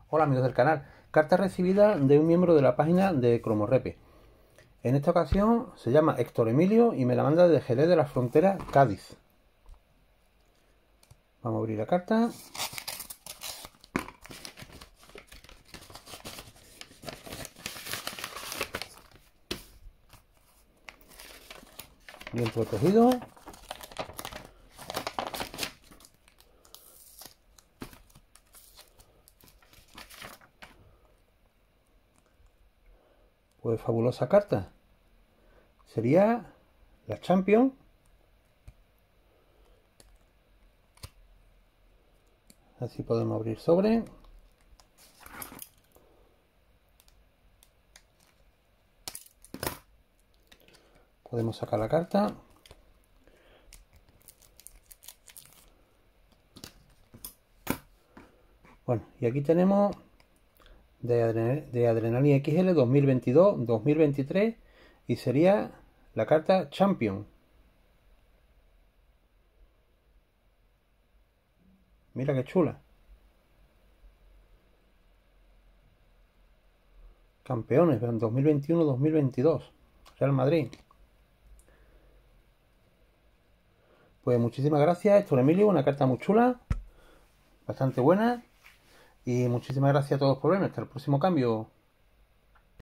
Hola amigos del canal, carta recibida de un miembro de la página de Cromorrepe. En esta ocasión se llama Héctor Emilio y me la manda de Jerez de la Frontera, Cádiz. Vamos a abrir la carta. Bien protegido. Pues fabulosa carta. Sería la Champions. Así podemos abrir sobre. Podemos sacar la carta. Bueno, y aquí tenemos de Adrenalina XL 2022-2023 y sería la carta Champion. Mira qué chula. Campeones 2021-2022. Real Madrid. Pues muchísimas gracias, Héctor Emilio, una carta muy chula, bastante buena. Y muchísimas gracias a todos por verme. Hasta el próximo cambio.